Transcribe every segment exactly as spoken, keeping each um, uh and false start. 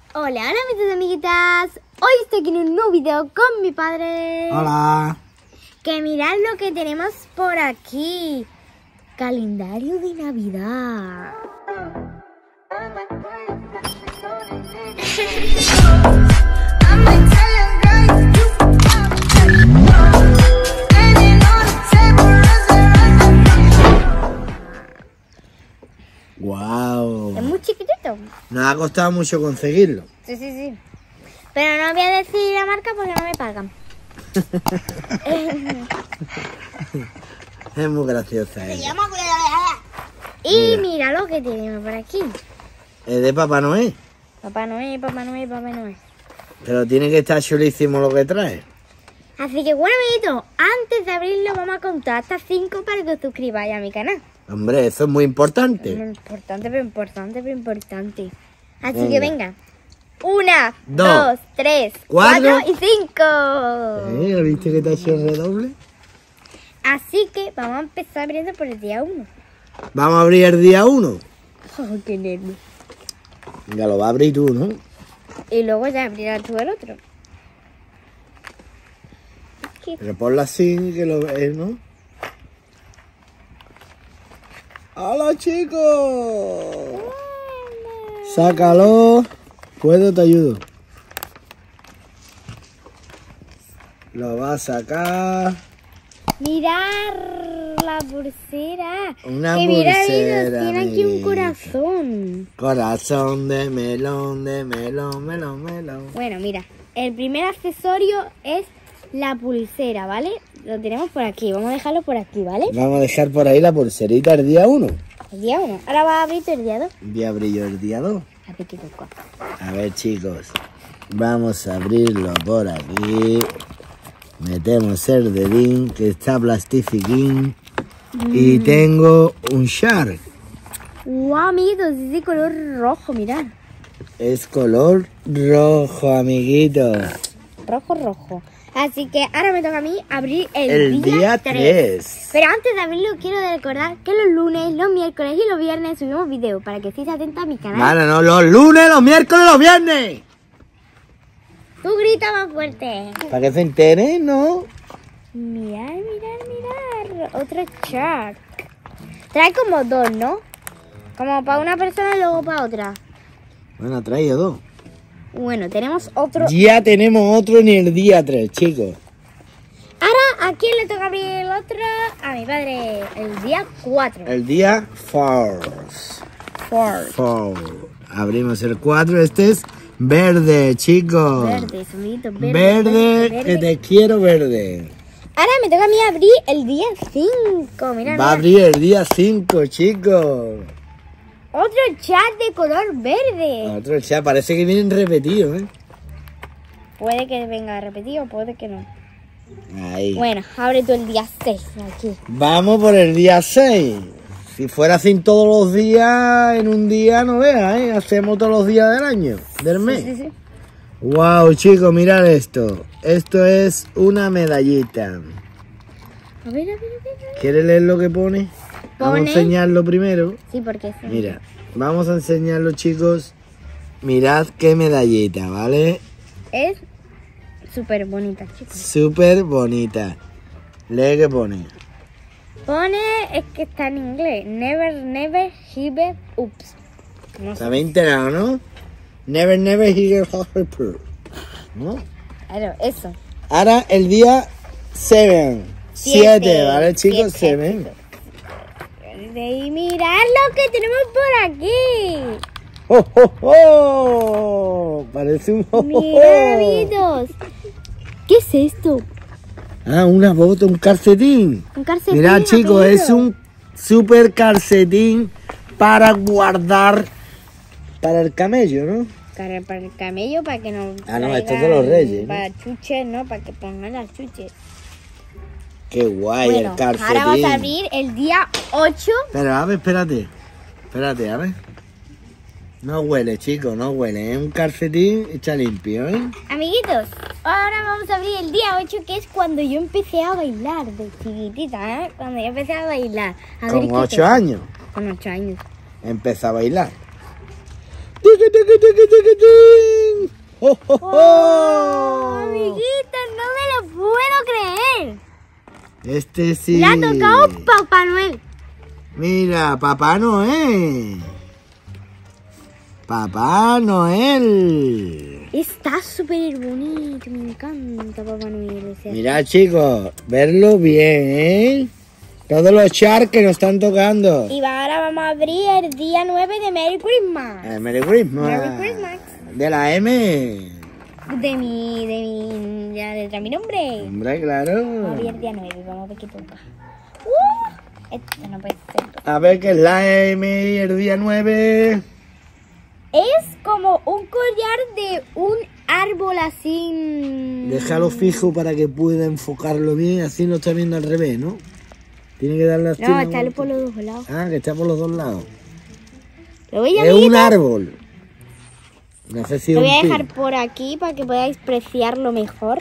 Hola, hola mis amiguitas. Hoy estoy aquí en un nuevo video con mi padre. Hola. Que mirad lo que tenemos por aquí. Calendario de Navidad. Wow. Es muy chiquitito. Nos ha costado mucho conseguirlo. Sí, sí, sí. Pero no voy a decir la marca porque no me pagan. Es muy graciosa ella. Y mira lo que tenemos por aquí. Es de Papá Noel. Papá Noel, Papá Noel, Papá Noel. Pero tiene que estar chulísimo lo que trae. Así que bueno, amiguitos, antes de abrirlo vamos a contar hasta cinco para que os suscribáis a mi canal. Hombre, eso es muy importante. Muy importante, pero importante, pero importante. Así Venga. que venga. Una, Dos, dos, tres, cuatro, cuatro y cinco. ¿Eh? ¿Viste que te ha hecho el redoble? Así que vamos a empezar abriendo por el día uno. Vamos a abrir el día uno. Oh, qué nervio. Ya lo va a abrir tú, ¿no? Y luego ya abrirás tú el otro. ¿Qué? Pero ponlo así, que lo ves, ¿no? ¡Hola, chicos! Sácalo. ¿Puedo? Te ayudo. Lo va a sacar. Mirar la pulsera. Una que mira, pulsera, tiene aquí un amiguita. corazón. Corazón de melón, de melón, melón, melón. Bueno, mira, el primer accesorio es la pulsera, ¿vale? Lo tenemos por aquí, vamos a dejarlo por aquí, ¿vale? Vamos a dejar por ahí la pulserita el día uno. El día uno. Ahora va a abrir el día dos. Voy a abrir yo el día dos. A ver qué toca. A ver, chicos. Vamos a abrirlo por aquí. Metemos el dedín que está plastifiquín. Mm. Y tengo un shark. ¡Wow, amiguitos! Es de color rojo, mirad. Es color rojo, amiguitos. Rojo, rojo. Así que ahora me toca a mí abrir el, El día tres. Pero antes de abrirlo quiero recordar que los lunes, los miércoles y los viernes subimos videos para que estéis atentos a mi canal. Vale, no, los lunes, los miércoles, los viernes. Tú grita más fuerte. Para que se enteren, ¿no? Mirar, mirar, mirar. Otro shark. Trae como dos, ¿no? Como para una persona y luego para otra. Bueno, ha traído dos. Bueno, tenemos otro. Ya tenemos otro en el día tres, chicos. Ahora, ¿a quién le toca abrir el otro? A mi padre. El día cuatro. El día cuatro. Four. Abrimos el cuatro. Este es verde, chicos. Verde, amiguitos, verde, Verde, verde, verde. que te quiero verde. Ahora me toca a mí abrir el día cinco. Mira, Va mira. a abrir el día cinco, chicos. Otro chat de color verde. Otro ya parece que vienen repetidos, ¿eh? Puede que venga repetido, puede que no. Ahí. Bueno, abre tú el día seis aquí. Vamos por el día seis. Si fuera así todos los días, en un día no veas, ¿eh? Hacemos todos los días del año, del mes. Sí, sí, sí. Wow, chicos, mirad esto. Esto es una medallita. A ver, a ver, a ver. a ver. ¿Quieres leer lo que pone? Vamos a Pone- enseñarlo primero. Sí, porque sí. Mira, vamos a enseñarlo, chicos. Mirad qué medallita, ¿vale? Es súper bonita, chicos. Súper bonita. Lee qué pone. Pone, es que está en inglés. Never, never, give ups. No sé. ¿Sabéis enterado, no? Never, never hear her purr. ¿No? Claro, eso. Ahora el día siete. Siete. siete, ¿vale, chicos? Siete. siete. Y mirad lo que tenemos por aquí. ¡Oh, oh, oh! Parece un... Oh, oh, Mirad, oh. amiguitos. ¿Qué es esto? Ah, una bota, un calcetín. Un calcetín. Mirad, chicos, apellido. es un super calcetín para guardar para el camello, ¿no? Para, para el camello, para que no. Ah, no, traigan- esto es de los reyes, ¿no? Para chuches, ¿no? Para que pongan las chuches. Qué guay Bueno, el calcetín. ahora vamos a abrir el día ocho. Pero, a ver, espérate. Espérate, a ver. No huele, chicos, no huele. Es un calcetín hecha limpio, ¿eh? Amiguitos, ahora vamos a abrir el día ocho, que es cuando yo empecé a bailar de chiquitita, ¿eh? Cuando yo empecé a bailar. A ver Con qué ocho tal. años. Con ocho años. Empezó a bailar. ¡Tiqui, tiqui, tiqui, tiqui, tiqui! Este sí. Le ha tocado Papá Noel. Mira, Papá Noel. Papá Noel. Está súper bonito, me encanta Papá Noel. O sea, Mira, chicos, verlo bien, ¿eh? Todos los sharks que nos están tocando. y va- ahora vamos a abrir el día nueve de Merry Christmas. Eh, Merry Christmas. Merry Christmas. De la M. De mi, de mi, ya letra mi nombre. Hombre, Vamos a claro. abrir el día nueve, vamos a ver qué toca. Uh, esto no puede ser. A ver qué es la M y el día nueve. Es como un collar de un árbol así. Déjalo fijo para que pueda enfocarlo bien, así no está viendo al revés, ¿no? Tiene que darle así. No, una está vuelta. por los dos lados. Ah, que está por los dos lados. Lo voy a, Es un amiguitos, árbol. No sé si es lo voy a un dejar pin. por aquí para que podáis apreciarlo mejor.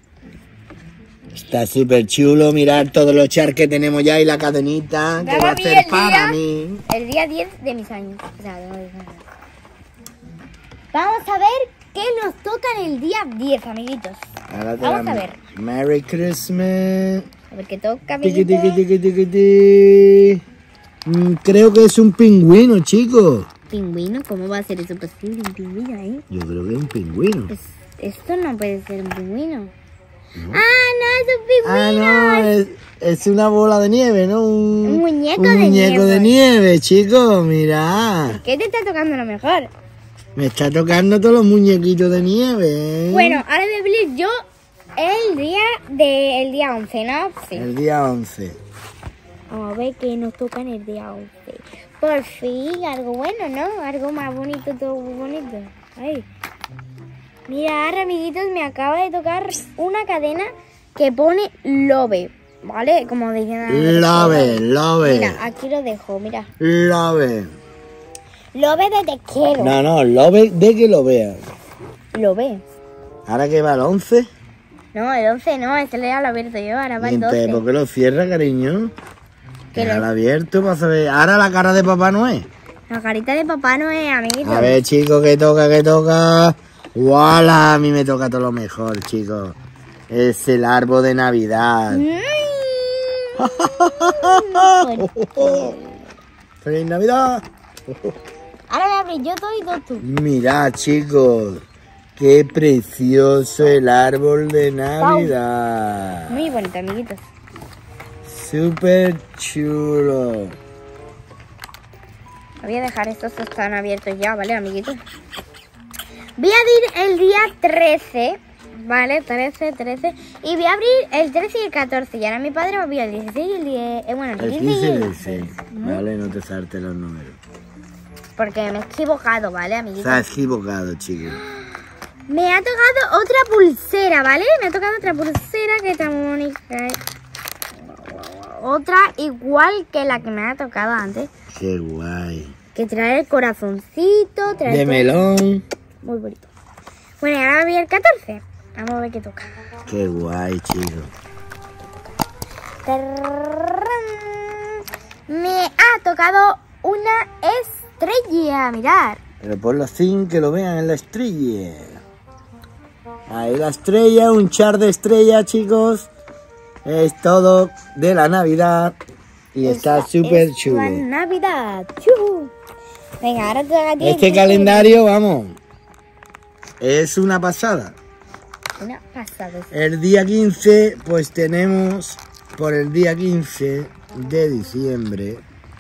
Está súper chulo, mirar todos los chars que tenemos ya y la cadenita que Vamos va a a ver ser el para día. mí. El día diez de mis años. O sea, de mis años. Vamos a ver qué nos toca en el día diez, amiguitos. Ahora te Vamos la- a ver. Merry Christmas. A ver qué toca, Tiqui, amiguitos. tiqui, tiqui, tiqui, tiqui. Mm, creo que es un pingüino, chicos. ¿Pingüino? ¿Cómo va a ser eso posible? Un pingüino ahí. Yo creo que es un pingüino. Pues, esto no puede ser un pingüino. Ah, no, es un Ah, pingüino. no, es, es una bola de nieve, ¿no? Un, Un muñeco un de muñeco nieve. de nieve, chicos, mira. ¿Qué te está tocando lo mejor? Me está tocando todos los muñequitos de nieve. ¿eh? Bueno, ahora voy a abrir yo el día de el día once, ¿no? Sí. El día once. Vamos a ver qué nos toca en el día once. Por fin, algo bueno, ¿no? Algo más bonito, todo muy bonito. Ay. Mira, ahora, amiguitos, me acaba de tocar una cadena que pone Love, ¿vale? Como dicen. Love, love, Mira, aquí lo dejo, mira. love. Love de te quiero. No, no, love de que lo veas. Love. ¿Ahora que va el once? No, el once no, este le lo abierto yo, ahora va el Entonces, doce. ¿por qué lo cierra, cariño? Que Déjalo lo- abierto para saber. Ahora la cara de Papá Noel. La carita de Papá Noel, amiguitos. A ver, chicos, ¿qué toca, qué toca? ¡Wala! A mí me toca todo lo mejor, chicos. Es el árbol de Navidad. Mm. ¡Feliz Navidad! Ahora voy a abrir yo todo y todo tú. Mirad, chicos. Qué precioso el árbol de Navidad. Muy bonito, amiguitos. Súper chulo. Voy a dejar estos que están abiertos ya, ¿vale, amiguitos? Voy a abrir el día trece, ¿vale? trece, trece. Y voy a abrir el trece y el catorce. Y ahora mi padre va a abrir el dieciséis y el diez. Eh, bueno, el El quince y quince y el el dieciséis. Vale, no te saltes los números. Porque me he equivocado, ¿vale, Se amiguitos? ha equivocado, chicos. Me ha tocado otra pulsera, ¿vale? Me ha tocado otra pulsera que está muy bonita. ¿eh? Otra igual que la que me ha tocado antes. Qué guay. Que trae el corazoncito. Trae De todo. melón. Muy bonito. Bueno, y ahora voy al catorce. Vamos a ver qué toca. Qué guay, chicos. Tarrán. Me ha tocado una estrella. Mirad. Pero por los fin que lo vean en la estrella. Ahí la estrella, un char de estrella, chicos. Es todo de la Navidad. Y está Esta súper es chulo. la Navidad. Chujú. Venga, ahora te toca a ti. Este calendario, vamos, es una pasada. Una pasada. El día quince, pues tenemos, por el día quince de diciembre,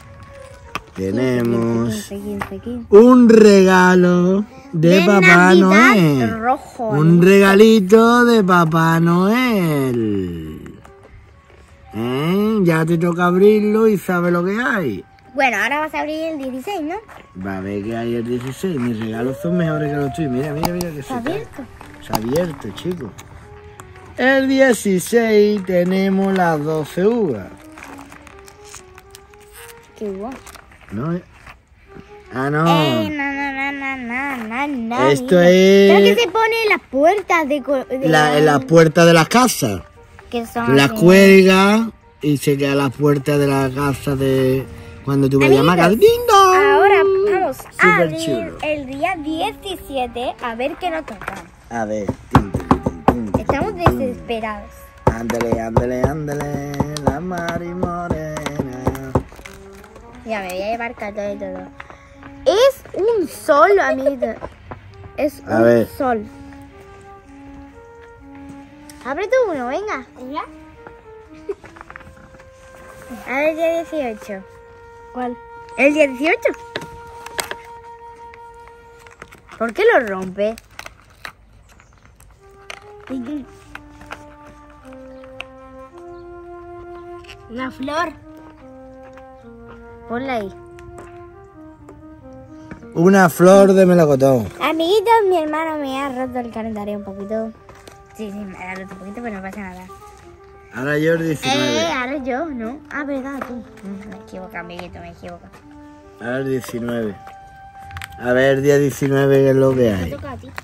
tenemos quince, quince, quince. un regalo de, De Papá Navidad Noel. rojo. Un regalito de Papá Noel. ¿Eh? Ya te toca abrirlo y sabes lo que hay. Bueno, ahora vas a abrir el dieciséis, ¿no? Va a ver que hay el dieciséis. Mis regalos son mejores que los tuyos. Mira, mira, mira que se Está cae. abierto. Se ha abierto, chicos. El dieciséis tenemos las doce uvas. Qué guay. ¿No? Ah, no. Eh, na, na, na, na, na, na, na, Esto mira. es- ¿Sabes que se pone en las puertas de, co- de La, en la puerta de la casa. que son La así? cuelga y se queda a la puerta de la casa de cuando tú vayas a llamar. Amiguitos, ¡Ding dong! Ahora vamos a Súper abrir chulo. el día diecisiete a ver qué nos toca. A ver. Tin, tin, tin, tin, tin, Estamos tin. desesperados. Ándale, ándale, ándale. La la Mari Morena. Ya me voy a llevar cartón y todo. Es un sol, amiguitos. Es A un ver. sol. Abre tú uno, venga. A ver el día dieciocho. ¿Cuál? ¿El día dieciocho? ¿Por qué lo rompe? Una flor. Ponla ahí. Una flor de melocotón. Amiguitos, mi hermano me ha roto el calendario un poquito. Sí, sí, me ha roto un poquito, pero no pasa nada. Ahora yo el diecinueve. Eh, ahora yo, ¿no? Ah, verdad, tú. Mm, Me equivoco, amiguito, me equivoco. Ahora el diecinueve. A ver, día diecinueve, ¿qué es lo que Me hay? toca a ti.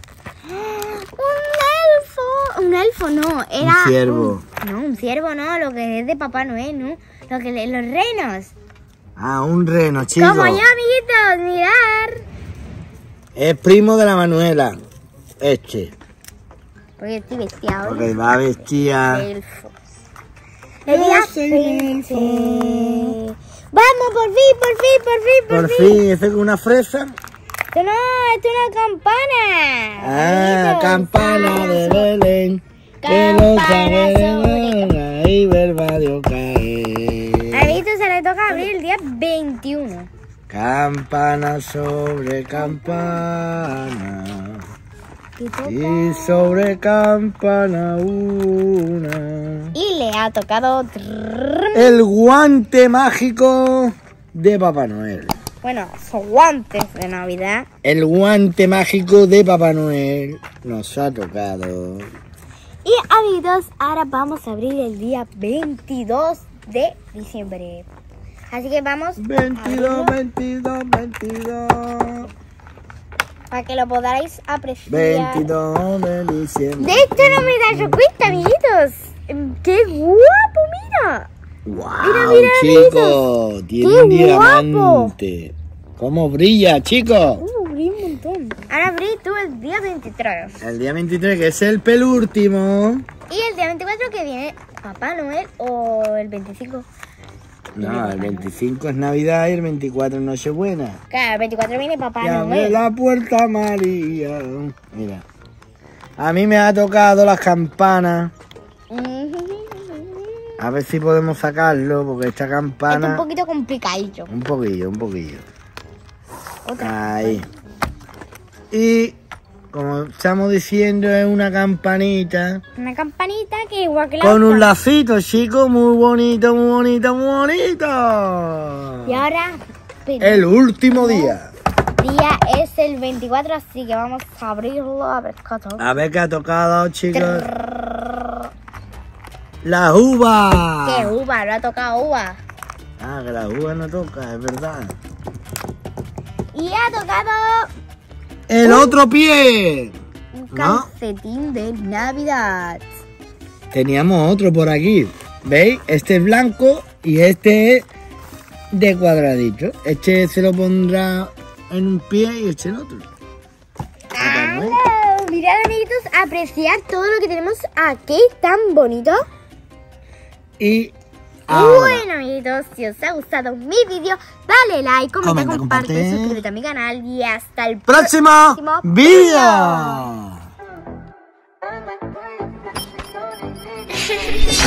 ¡Un elfo! Un elfo, no. Era Un ciervo. un- no, un ciervo no, lo que es de Papá Noel, ¿no? Lo que le- los renos. Ah, un reno, chico. Como yo, amiguitos, mirar. Es primo de la Manuela. Este. Porque estoy vestida hoy. Porque va vestida. Elfos. El día quince. Vamos, por fin, por fin, por fin, por, Por fin. fin, ¿este con una fresa? Esto no, esto es una campana. Ah, amiguitos. campana de Belén. Que Campana lo sabe sobre- y ver Dios caer. A Vito se le toca abrir el día veintiuno. Campana sobre campana. Y toca- Y sobre campana una. Y le ha tocado... trrrr. El guante mágico de Papá Noel. Bueno, son guantes de Navidad. El guante mágico de Papá Noel nos ha tocado. Y amigos, ahora vamos a abrir el día veintidós de diciembre. Así que vamos a veintidós, abrirlo veintidós, veintidós. para que lo podáis apreciar. veintidós de diciembre. De esto no me das cuenta, amiguitos. Em, ¡Qué guapo, mira! ¡Wow, Mira, mira, chico! Tiene ¡Qué un guapo! diamante. ¿Cómo brilla, chico? Uh, brilla un montón. Ahora abrí tú el día veintitrés. El día veintitrés, que es el penúltimo. Y el día veinticuatro que viene Papá Noel o el veinticinco. No, el veinticinco es Navidad y el veinticuatro es Nochebuena. Claro, el veinticuatro viene Papá Y abre Noel. la puerta María. Mira. A mí me ha tocado las campanas. A ver si podemos sacarlo, porque esta Esto es campana... un poquito complicadito. Un poquillo, un poquillo. Otra. Ahí. Y, como estamos diciendo, es una campanita. Una campanita que igual que la Con un otra. lacito, chicos, muy bonito, muy bonito, muy bonito. Y ahora el El último día. día es el veinticuatro, así que vamos a abrirlo a ver qué toca. A ver qué ha tocado, chicos. La uva. ¿Qué uva? No ha tocado uva. Ah, que la uva no toca, es verdad. Y ha tocado El otro pie. un ¿No? calcetín de Navidad. Teníamos otro por aquí. ¿Veis? Este es blanco y este es de cuadradito. Este se lo pondrá en un pie y este en otro. ¡Hala! Mirad, amiguitos, apreciar todo lo que tenemos aquí tan bonito. Y ahora, Bueno, amiguitos, si os ha gustado mi vídeo, dale like, comenta, Comenta, comparte, comparte. suscríbete a mi canal y hasta el próximo próximo vídeo. vídeo.